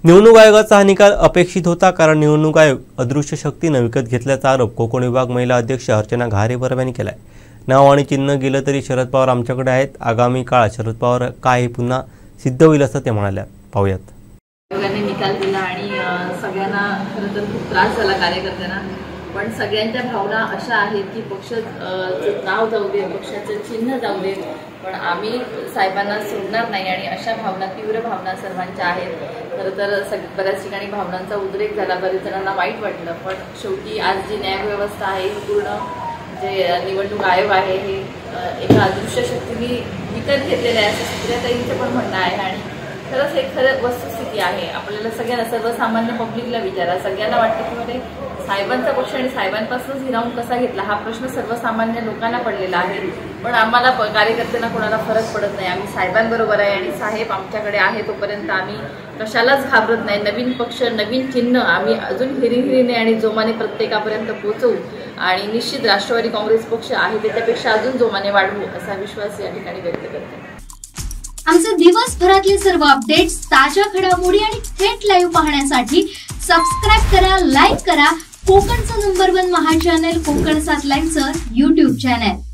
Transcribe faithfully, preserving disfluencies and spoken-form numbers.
निवडणूक आयोगाचा हा निकाल अपेक्षित होता, कारण निवडणूक आयोग अदृश्य शक्तीने विकत घेतल्याचा आरोप कोकण विभाग महिला अध्यक्ष अर्चना घारेबरब यांनी केलाय। नाव आणि चिन्ह गेलं तरी शरद पवार आमच्याकडे आहेत, आगामी काळात शरद पवार काय हे पुन्हा सिद्ध होईल असं ते म्हणाल्या। पाहूयात। आयोगाने निकाल दिला आणि सगळ्यांना खरं तर खूप त्रास झाला कार्यकर्त्यांना, पण सगळ्यांच्या भावना अशा आहेत की पक्षाचं नाव जाऊ दे, पक्षाचं चिन्ह जाऊ दे, पण आम्ही साहेबांना सोडणार नाही आणि अशा भावना, तीव्र भावना सर्वांच्या आहेत। खरं तर सग बऱ्याच ठिकाणी भावनांचा उद्रेक झाला, बरेच जणांना वाईट वाटलं, पण शेवटी आज जी न्यायव्यवस्था आहे, पूर्ण जे निवडणूक आयोग आहे हे एका अदृश्य शक्तीने विकत घेतलेलं आहे असं सुप्रियाताईंचं पण म्हणणं आहे आणि खरंच एक खरं वस्तुस्थिती आहे। आपल्याला सगळ्यांना, सर्वसामान्य पब्लिकला विचारा, सगळ्यांना वाटतं की मध्ये साहेबांचा पक्ष आणि साहेबांपासूनच हिरावून कसा घेतला हा प्रश्न सर्वसामान्य लोकांना पडलेला आहे, पण आम्हाला कार्यकर्त्यांना कोणाला फरक पडत नाही। आम्ही साहेबांबरोबर आहे आणि साहेब आमच्याकडे आहे तोपर्यंत आम्ही कशालाच घाबरत नाही। नवीन पक्ष, नवीन चिन्ह आम्ही अजून हिरीहिरीने आणि जोमाने प्रत्येकापर्यंत पोहोचवू आणि निश्चित राष्ट्रवादी काँग्रेस पक्ष आहे त्याच्यापेक्षा अजून जोमाने वाढवू असा विश्वास या ठिकाणी व्यक्त करते। आमचे दिवसभरातले सर्व अपडेट्स, ताज्या घडामोडी आणि थेट लाईव्ह पाहण्यासाठी सबस्क्राइब करा, लाईक करा कोकणचं नंबर वन महा चॅनल कोकण सात लाईव्हचं यूट्यूब चॅनल।